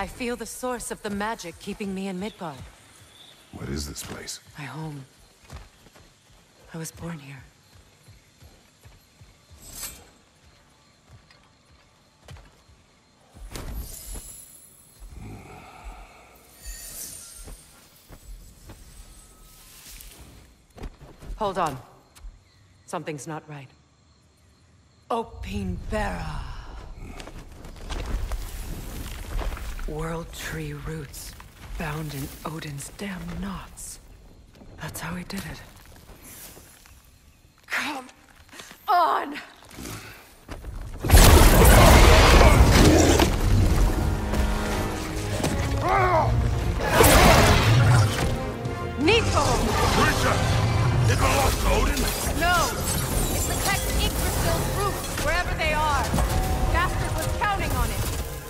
I feel the source of the magic keeping me in Midgard. What is this place? My home. I was born here. Hold on. Something's not right. Opinbera. World tree roots, bound in Odin's damn knots. That's how he did it. Come on! Nico! Creature! It belongs to Odin? No! It protects Yggdrasil's roots, wherever they are. Bastard was counting on it.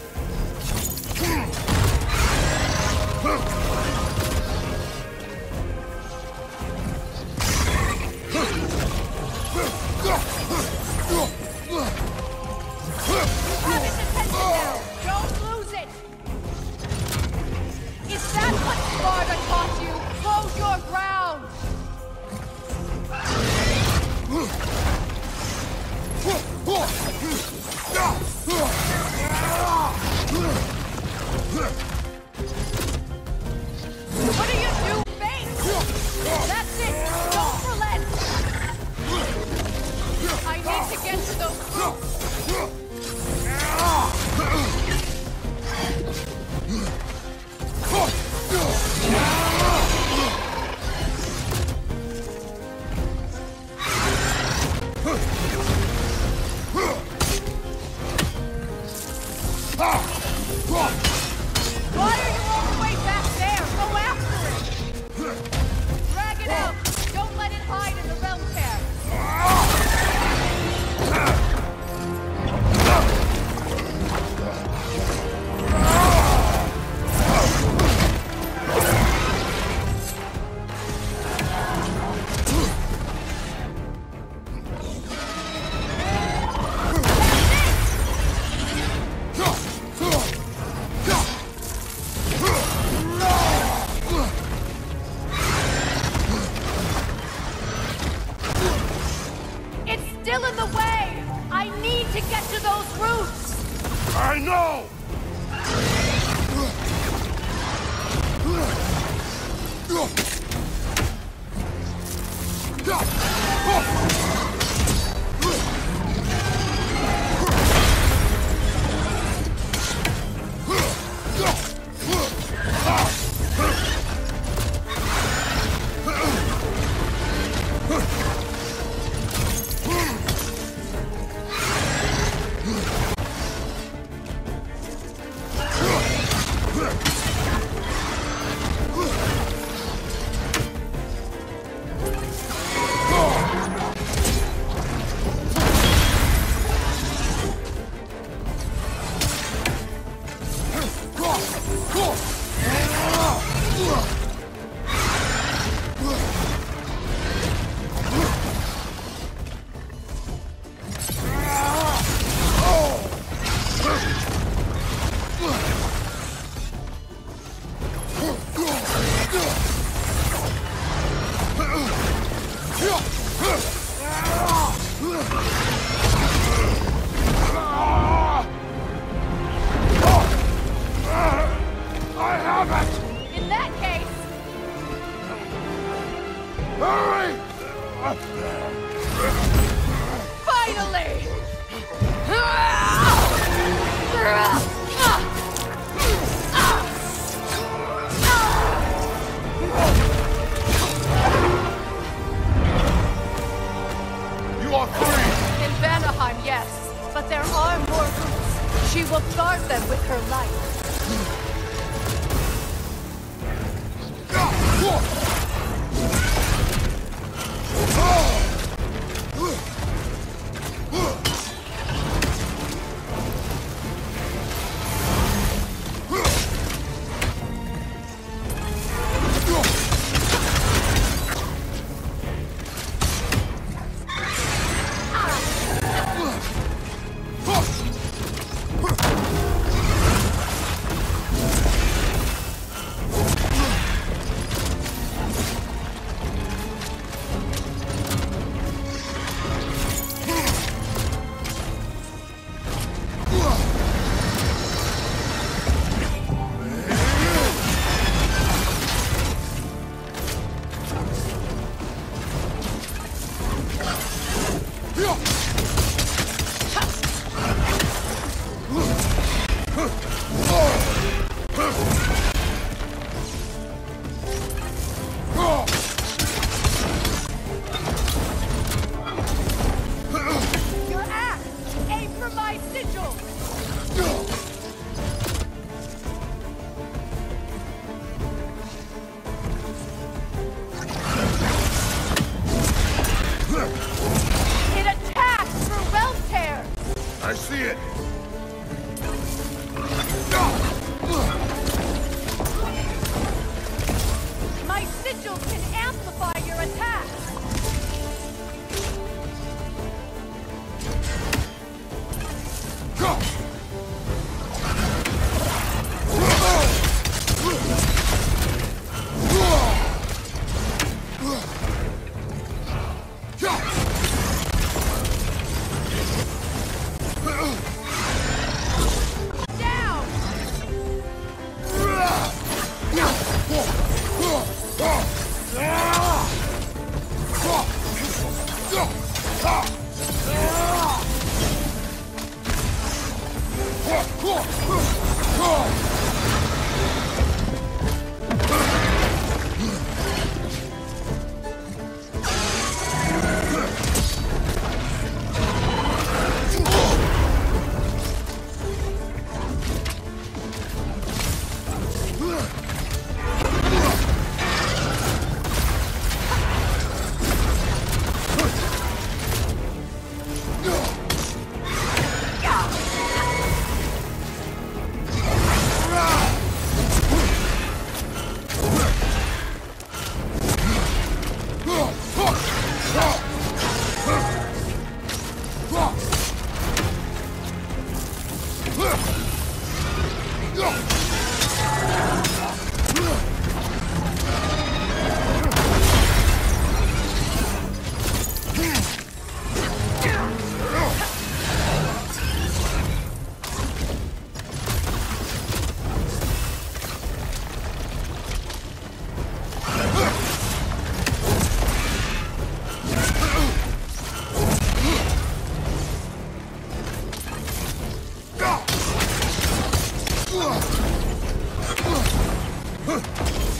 Have its attention now! Don't lose it! Is that what Sparta taught you? Hold your ground! What do you do? Face! That's it! Don't relent! I need to get to those roots! Why are you all the way back there? Go after it! Drag it out! Don't let it hide in the realm tear! Still in the way! I need to get to those roots! I know! She will guard them with her life.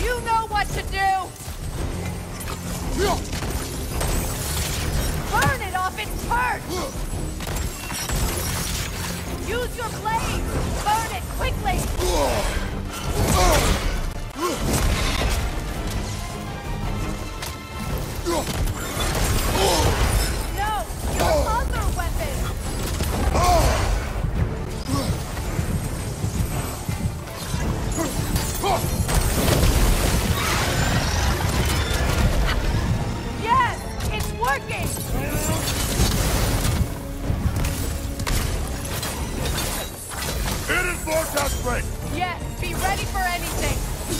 You know what to do! Burn it off its perch! Use your blade! Burn it quickly! No! Your other weapon! Yes! It's working! Hidden vortex break! Yes! Be ready for anything!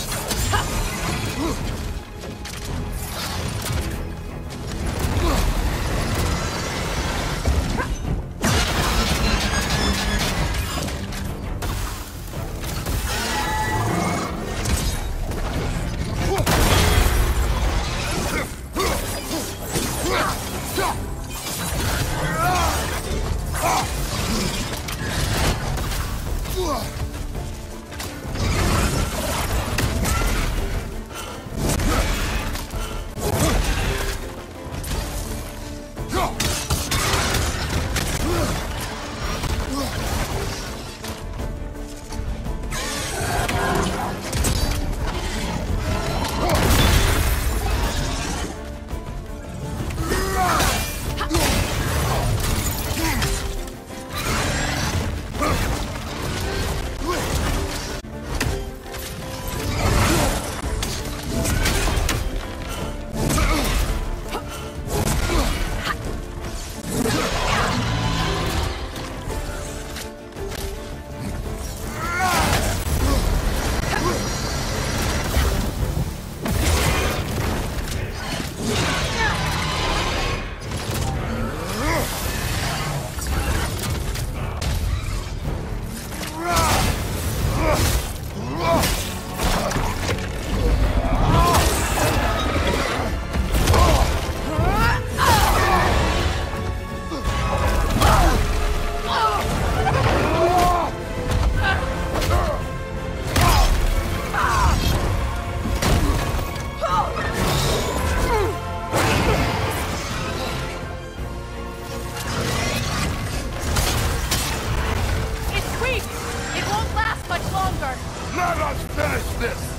Let us finish this!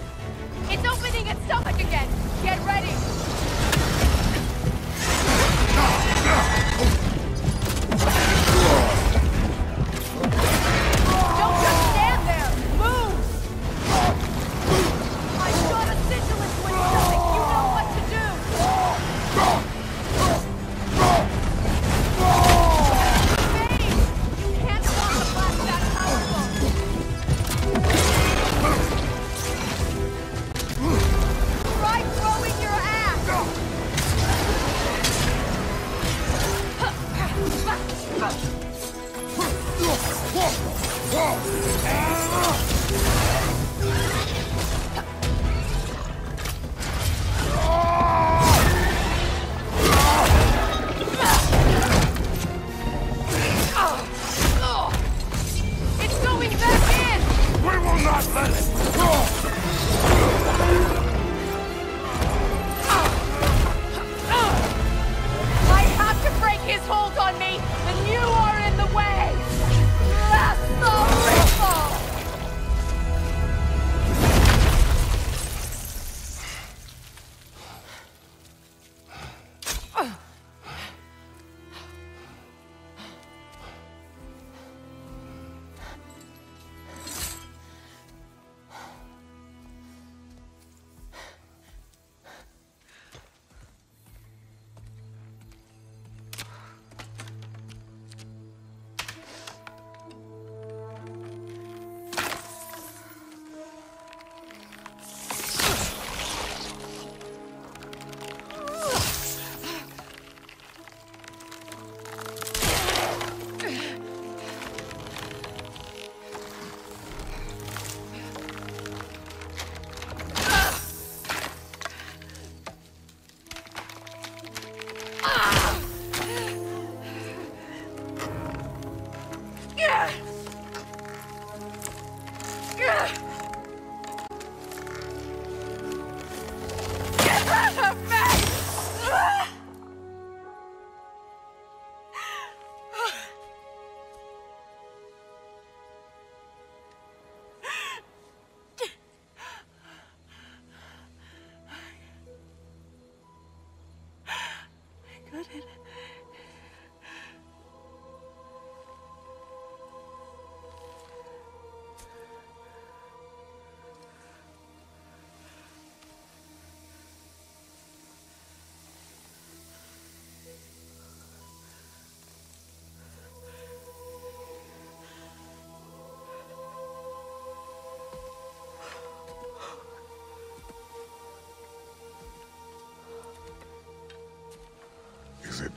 It's opening its stomach again! Get ready! Don't just stand there! Move! I've got a sigilance with stomach! You know what to do! Babe! You can't block a blast that powerful! Try throwing your axe!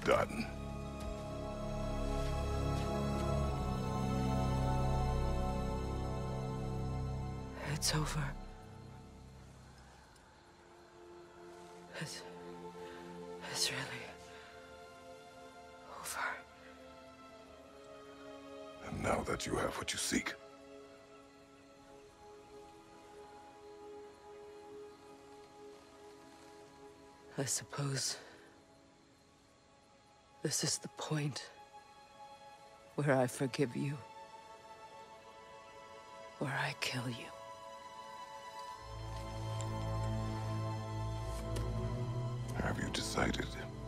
done. It's over. It's really over. And now that you have what you seek, I suppose this is the point where I forgive you, where I kill you. have you decided?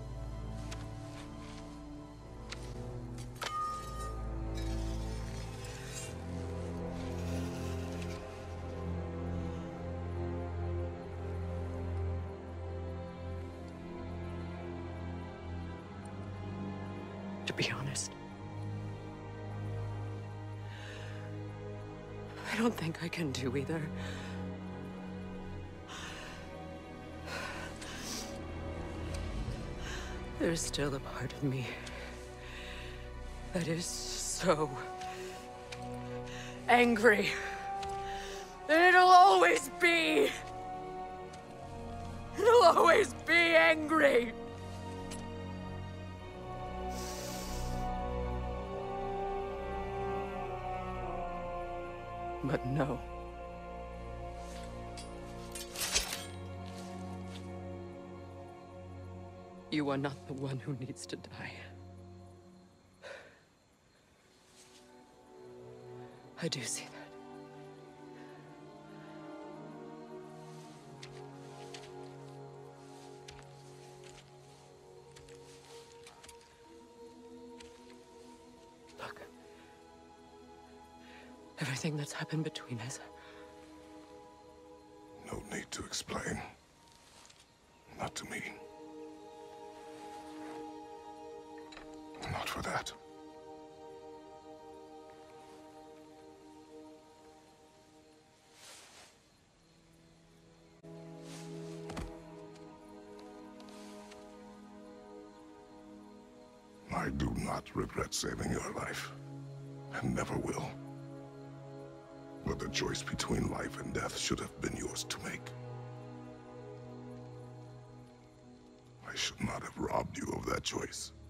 To be honest, I don't think I can do either. There's still a part of me that is so angry. And it'll always be. It'll always be angry. But no. You are not the one who needs to die. I do see that. Look. Everything that's happened between us. No need to explain. Not to me. Not for that. I do not regret saving your life, and never will. But the choice between life and death should have been yours to make. I should not have robbed you of that choice.